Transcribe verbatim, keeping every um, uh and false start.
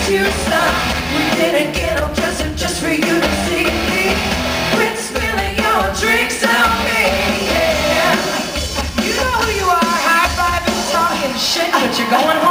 you stop. We didn't get them just, just for you to see. Quit spilling your drinks on me, yeah. You know who you are, high-fiving, talking shit, but you're going home.